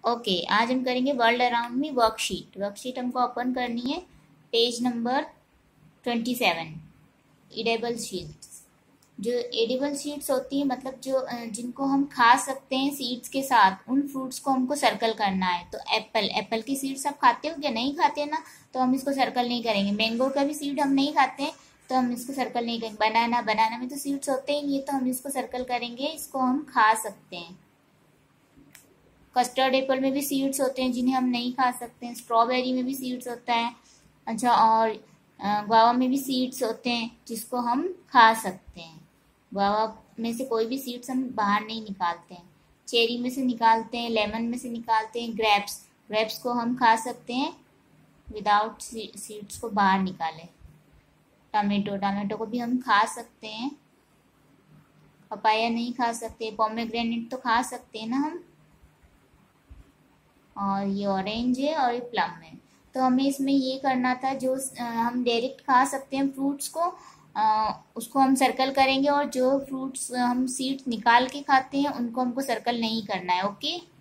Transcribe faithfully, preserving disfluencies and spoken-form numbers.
Okay okay, आज हम करेंगे world around me worksheet. Worksheet हमको ओपन करनी है, page number twenty seven. Edible sheets, जो एडिबल शीट्स होती है मतलब जो जिनको हम खा सकते हैं सीड्स के साथ, उन फ्रूट्स को हमको सर्कल करना है। तो एप्पल एप्पल की सीड्स आप खाते हो क्या? नहीं खाते ना, तो हम इसको सर्कल नहीं करेंगे। मैंगो का भी सीड हम नहीं खाते हैं तो हम इसको सर्कल नहीं करेंगे। बनाना बनाना में तो सीड्स होते ही नहीं है, तो हम इसको सर्कल करेंगे, इसको हम खा सकते हैं। कस्टर्ड एप्पल में भी सीड्स होते हैं जिन्हें हम नहीं खा सकते हैं। स्ट्रॉबेरी में भी सीड्स होता है। अच्छा, और गुआवा में भी सीड्स होते हैं जिसको हम खा सकते हैं। गुआवा में से कोई भी सीड्स हम बाहर नहीं निकालते हैं। चेरी में से निकालते हैं, लेमन में से निकालते हैं। ग्रेप्स ग्रेप्स को हम खा सकते हैं विदाउट सीड्स को बाहर निकाले। टमेटो टमाटो को भी हम खा सकते हैं। पपाया नहीं खा सकते। पोमेग्रेनेट तो खा सकते हैं ना हम। और ये ऑरेंज है और ये प्लम है। तो हमें इसमें ये करना था, जो हम डायरेक्ट खा सकते हैं फ्रूट्स को, आ, उसको हम सर्कल करेंगे, और जो फ्रूट्स हम सीड्स निकाल के खाते हैं उनको हमको सर्कल नहीं करना है। ओके।